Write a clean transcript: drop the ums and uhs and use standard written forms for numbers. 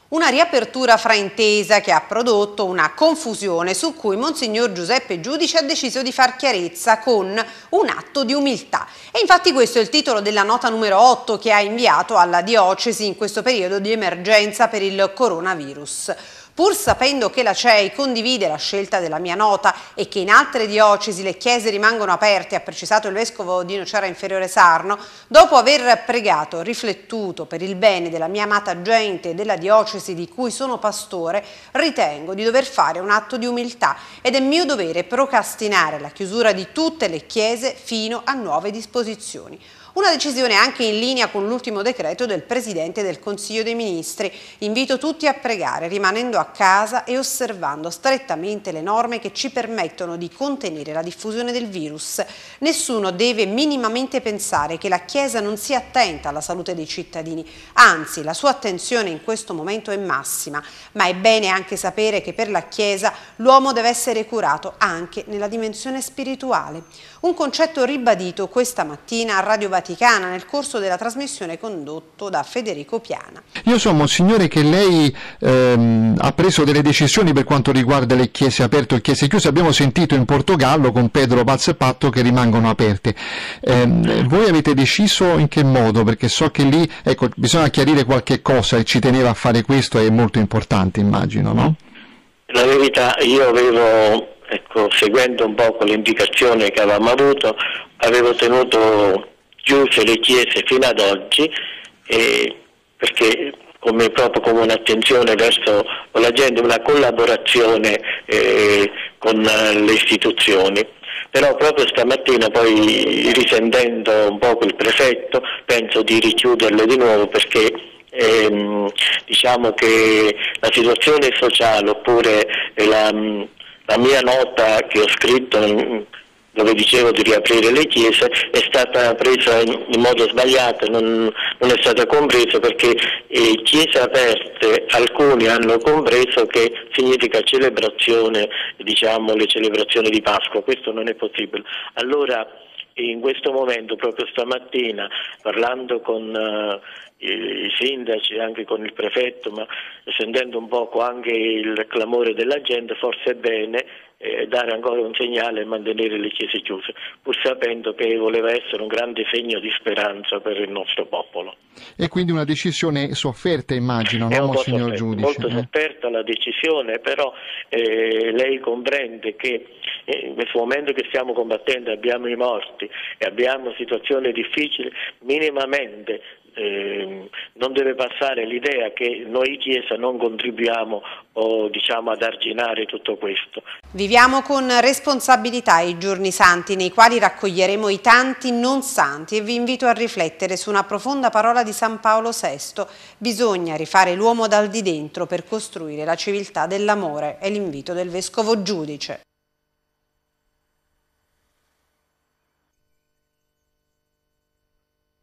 Una riapertura fraintesa che ha prodotto una confusione su cui Monsignor Giuseppe Giudice ha deciso di far chiarezza con un atto di umiltà. E infatti questo è il titolo della nota numero 8 che ha inviato alla diocesi in questo periodo di emergenza per il coronavirus. Pur sapendo che la CEI condivide la scelta della mia nota e che in altre diocesi le chiese rimangono aperte, ha precisato il vescovo di Nocera Inferiore Sarno, dopo aver pregato, riflettuto per il bene della mia amata gente e della diocesi di cui sono pastore, ritengo di dover fare un atto di umiltà ed è mio dovere procrastinare la chiusura di tutte le chiese fino a nuove disposizioni. Una decisione anche in linea con l'ultimo decreto del Presidente del Consiglio dei Ministri. Invito tutti a pregare, rimanendo a casa e osservando strettamente le norme che ci permettono di contenere la diffusione del virus. Nessuno deve minimamente pensare che la Chiesa non sia attenta alla salute dei cittadini, anzi la sua attenzione in questo momento è massima, ma è bene anche sapere che per la Chiesa l'uomo deve essere curato anche nella dimensione spirituale. Un concetto ribadito questa mattina a Radio Vaticana nel corso della trasmissione condotto da Federico Piana. Io so, Monsignore, che lei ha preso delle decisioni per quanto riguarda le chiese aperte e chiese chiuse. Abbiamo sentito in Portogallo con Pedro Pazepatto che rimangono aperte. Voi avete deciso in che modo? Perché so che lì, ecco, bisogna chiarire qualche cosa e ci teneva a fare questo, è molto importante, immagino, no? La verità, io avevo, seguendo un po' l'indicazione che avevamo avuto, avevo tenuto chiuse le chiese fino ad oggi, perché proprio come un'attenzione verso la gente, una collaborazione con le istituzioni. Però proprio stamattina, poi risentendo un po' il prefetto, penso di richiuderle di nuovo, perché diciamo che la situazione sociale oppure la mia nota che ho scritto dove dicevo di riaprire le chiese è stata presa in modo sbagliato, non è stata compresa, perché chiese aperte alcuni hanno compreso che significa celebrazione, diciamo le celebrazioni di Pasqua. Questo non è possibile. Allora in questo momento, proprio stamattina, parlando con i sindaci e anche con il prefetto, ma sentendo un poco anche il clamore della gente, forse è bene dare ancora un segnale e mantenere le chiese chiuse, pur sapendo che voleva essere un grande segno di speranza per il nostro popolo. E quindi una decisione sofferta, immagino, no, Monsignor Giudice? Molto sofferta la decisione, però lei comprende che in questo momento che stiamo combattendo abbiamo i morti e abbiamo situazioni difficili, minimamente non deve passare l'idea che noi Chiesa non contribuiamo ad arginare tutto questo. Viviamo con responsabilità i giorni santi nei quali raccoglieremo i tanti non santi e vi invito a riflettere su una profonda parola di San Paolo VI. Bisogna rifare l'uomo dal di dentro per costruire la civiltà dell'amore. È l'invito del Vescovo Giudice.